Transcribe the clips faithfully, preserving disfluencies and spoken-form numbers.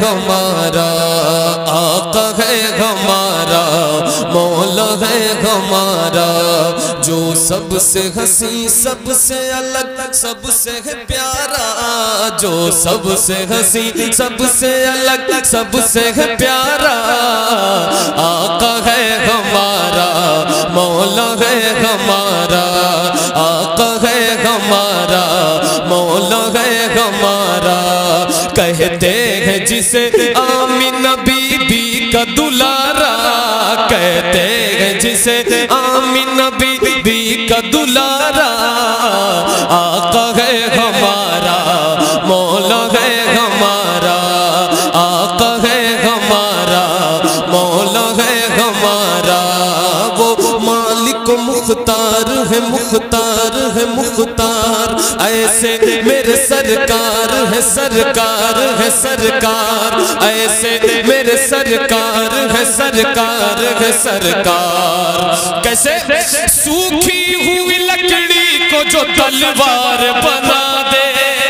ہمارا، آقا ہے ہمارا، مولا ہے ہمارا، جو سب سے ہنسی سب سے الگ سب سے ہے پیارا، جو سب سے ہنسی سب سے الگ سب سے ہے پیارا، آقا ہے ہمارا، مولا ہے ہمارا، آقا ہے ہمارا، مولا ہے ہمارا، کہتے ہیں جسے آمینہ بی بی کا دلارا، کہتے ہیں جسے آمینہ بی بی کا دلارا، آقا ہے ہمارا، مولا ہے ہمارا، آقا ہے ہمارا، مولا ہے ہمارا، وہ مالک و مختار ہے، مختار ہے مختار، ایسے میرے سرکار ہے، سرکار ہے سرکار، ایسے میرے سرکار ہے، سرکار ہے سرکار، کیسے سوکھی ہوئی لکڑی کو جو تلوار بنا دے،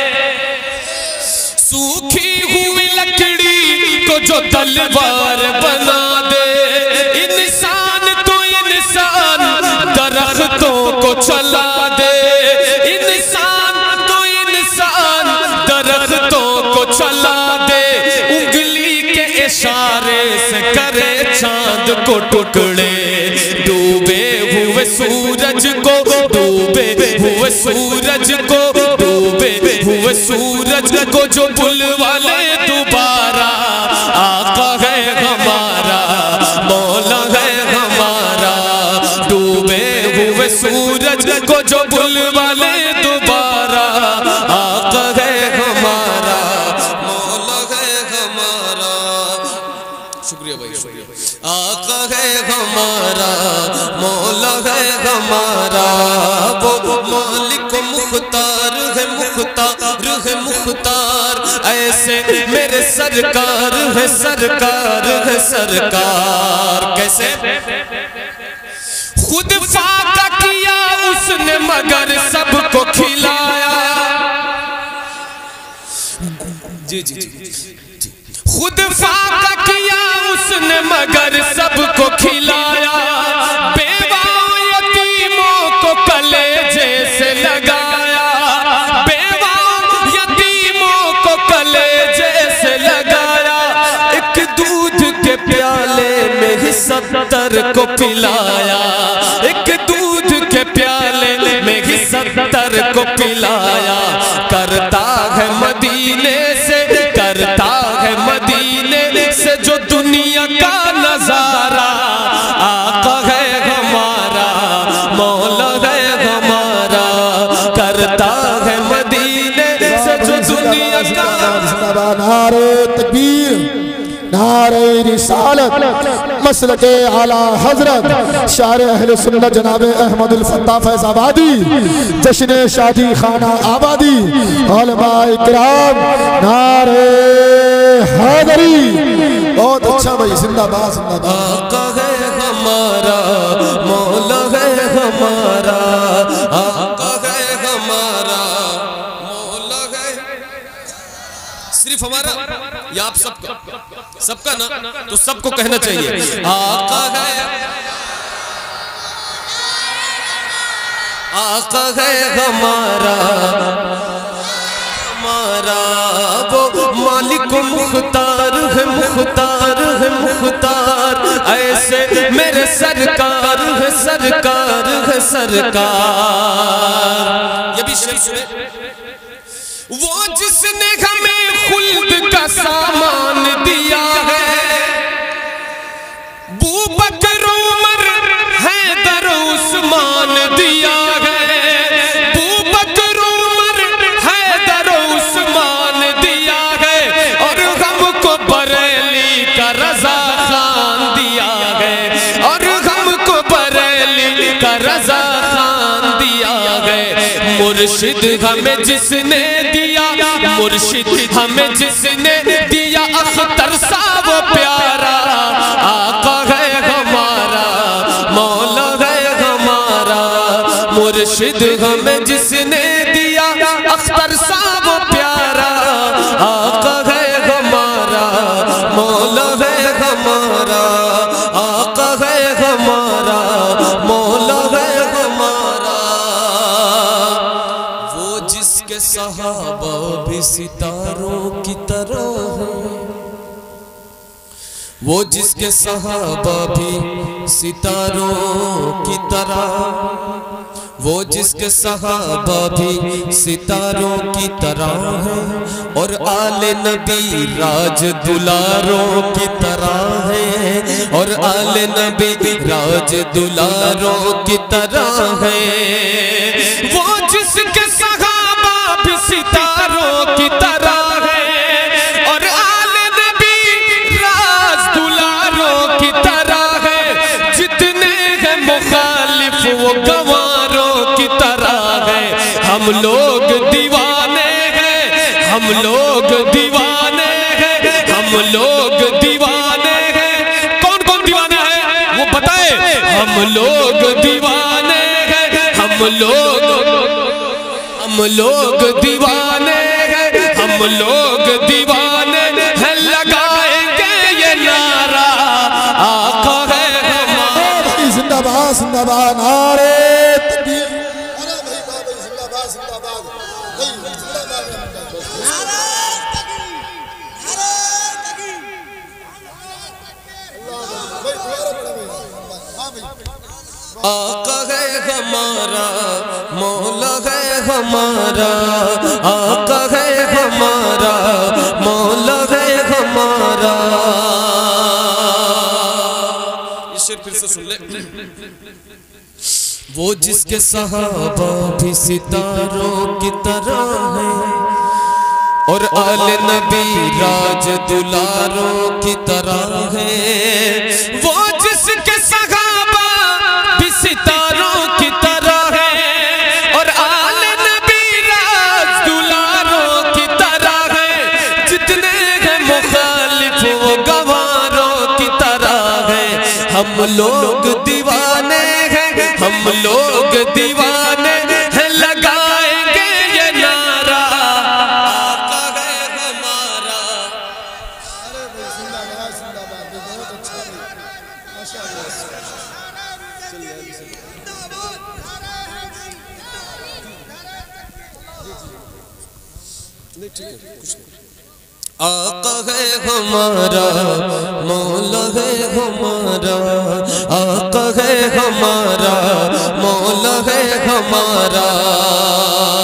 سوکھی ہوئی لکڑی کو جو تلوار بنا دے، انسان تو انسان درختوں کو چلا دے، انسان تو انسان درختوں کو چلا دے، انگلی کے اشارے سے کرے چاند کو ٹکڑے، ڈوبے ہوئے سورج کو، ڈوبے ہوئے سورج کو، ڈوبے ہوئے سورج کو جو بلوا لے دوبارہ، آقا ہے ہمارا، مولا ہے ہمارا، ڈوبے ہوئے سورج کو جو بلوا لے دوبارہ، آقا ہے ہمارا، مولا ہے ہمارا، شکریہ بھائی شکریہ، آقا ہے ہمارا، مولا ہے ہمارا، وہ مالک و مختار ہے، مختار ہے مختار، ایسے میرے سرکار ہے، سرکار ہے سرکار، کیسے خود فاقہ کیا اس نے مگر سب کو کھلایا، جی جی جی خود فاقہ کیا اس نے مگر سب کو کھلایا، بیواؤں یتیموں کو کلیجے سے لگایا، بیواؤں یتیموں کو کلیجے سے لگایا، ایک دودھ کے پیالے میں ہی ستر کو پلایا، ایک دودھ کے پیالے میں ہی ستر کو پلایا، کرتا ہے مدینے سے، کرتا ہے مدینے سے جو دنیا کا نظارہ، آقا ہے ہمارا، مولا ہے ہمارا، کرتا ہے مدینے سے جو دنیا کا، نعرہ تکبیر، نعرہ رسالت، مسلک اعلی حضرت شاعر اہل سنت جناب احمد الفتاح فیض آبادی، جشن شادی خانہ آبادی، علماء اکرام، نعرہ حیدری، بہت اچھا بھائی، زندہ باد زندہ باد، آقا ہے ہمارا، مولا ہے ہمارا، آقا ہے ہمارا، مولا ہے، صرف ہمارا یا آپ سب کا، سب کا نا، تو سب کو کہنا چاہیے، آقا ہے، آقا ہے ہمارا، ہمارا، وہ مالک و مختار ہے، مختار ہے مختار، ایسے میرے سرکار ہے، سرکار ہے سرکار، یہ بھی شعر سنے، وہ جس نے ہمیں خلد کا سامان دیا ہے، بو بکر عمر حیدر عثمان دیا ہے، بو بکر عمر حیدر عثمان دیا ہے، اور ہم کو بریلی کا رضا خان دیا ہے، اور ہم کو بریلی کا رضا خان دیا ہے، مرشد ہمیں جس نے دیا، مرشد ہمیں جس نے دیا، اختر سا وہ پیارا، آقا ہے ہمارا، مولا ہے ہمارا، مرشد ہمیں جس نے دیا، اختر سا وہ پیارا، آقا ہے ہمارا، بھی ستاروں کی طرح ہے، وہ جس کے صحابہ بھی ستاروں کی طرح، وہ جس کے صحابہ بھی ستاروں کی طرح ہیں، اور آل نبی راج دلاروں کی طرح ہیں، اور آل نبی راج دلاروں کی طرح ہیں، وہ جس کے صحابہ بھی ستاروں کی طرح ہیں، اور آل نبی راج دلاروں کی طرح ہیں، جتنے ہیں مخالف وہ گواروں کی طرح ہیں، ہم لوگ دیوانے ہیں، ہم لوگ دیوانے ہیں، ہم لوگ دیوانے ہیں، کون کون دیوانے ہیں وہ بتائے، ہم لوگ دیوانے ہیں، ہم لوگ ہم لوگ دیوانے ہیں، ہم لوگ دیوانے ہیں، لگائیں گے یہ نعرہ آقا ہے ہمارا، زندہ باد زندہ باد نعرہ تکبیر، ارے بھائی بابا زندہ باد زندہ باد، بھائی زندہ باد نعرہ تکبیر، نعرہ تکبیر، اللہ بھائی دوبارہ پڑھو بھائی، ہاں بھائی، آقا ہے ہمارا مولا ہے ہمارا، آقا ہے ہمارا مولا ہے ہمارا، یہ شعر پھر سے سن لے، وہ جس کے صحابہ بھی ستاروں کی طرح ہیں، اور آل نبی راج دلاروں کی طرح ہیں، وہ جس کے صحابہ بھی ستاروں کی طرح ہیں، اور آل نبی راج دلاروں کی طرح ہیں، جتنے ہیں مخالف وہ گواروں کی طرح ہیں، ہم لوگ دیوانے ہیں، ہم لوگ دیوانے ہیں، لگائیں گے یہ نعرہ آقا ہے ہمارا، ارے بھائی زندہ باد زندہ باد، بہت اچھا بھائی، ماشاءاللہ، آقا ہے ہمارا مولا ہے ہمارا، آقا ہے ہمارا مولا ہے ہمارا،